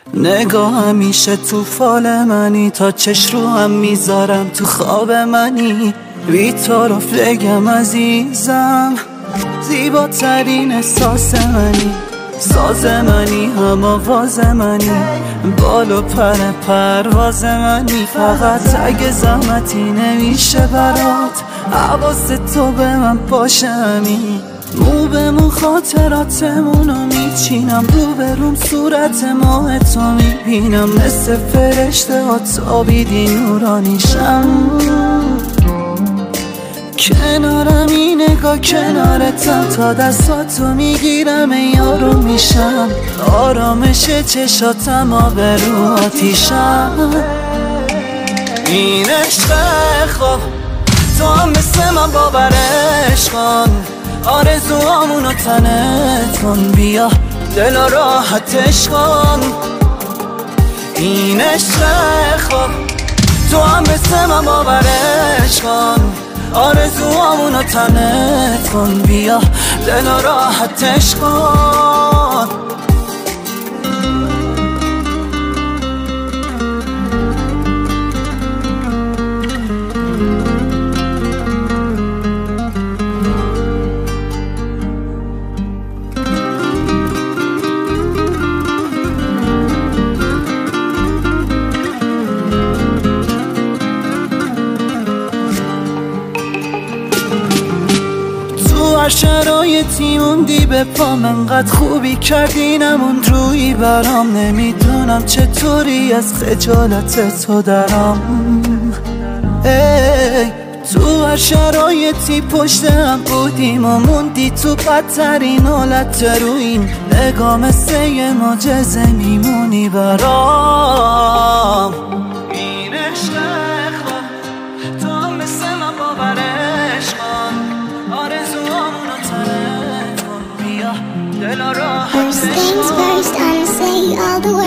نگاه همیشه تو فال منی، تا چش رو هم میذارم تو خواب منی. بی تو رو بگم عزیزم، زیباترین احساس منی. ساز منی هم آواز منی، بال و پر پرواز منی. فقط اگه زحمتی نمیشه برات، حواس تو به من باشه همین. مو به مو خاطراتمونو میچینم، رو به روم صورت ماه تو میبینم. مثل فرشته ها تابیدی نورانیشم. کنارم این نگاه کنارتم، تا دستاتو میگیرم یارو میشم. آرامش چشاتم آبرو آتیشم. این عشق خواب تو هم مثل من باورش کن، آرزوامونو تنت کن. بیا دل راحتش کن. این عشق خواب تو هم مثل من باورش کن، آرزوامونو تنت کن. بیا دل راحتش کن. هر شرایطی موندی به پام، انقدر خوبی کردی نموند روی برام. نمیدونم چطوری از خجالت تو درام. ای تو هر شرایطی پشت هم بودیم و موندی تو بدترین حالت. رویم نگاه مثل یه معجزه میمونی برام. این عشق خواب تو هم مثل من باورش کن، آرزوامونو تنت کن. بیا دل راحتش کن. First things first, I'ma say all the way